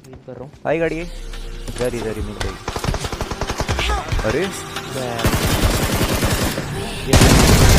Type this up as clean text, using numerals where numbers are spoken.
Heal कर रहा हूँ। आई गाड़ी है, जरी जरी मिल गई। अरे ये